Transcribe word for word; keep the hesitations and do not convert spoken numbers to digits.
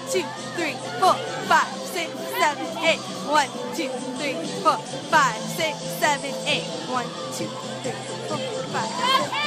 two, three, four, five, six, seven, eight. One, two, three, four, five, six, seven, eight. One, two, three, four, five, six.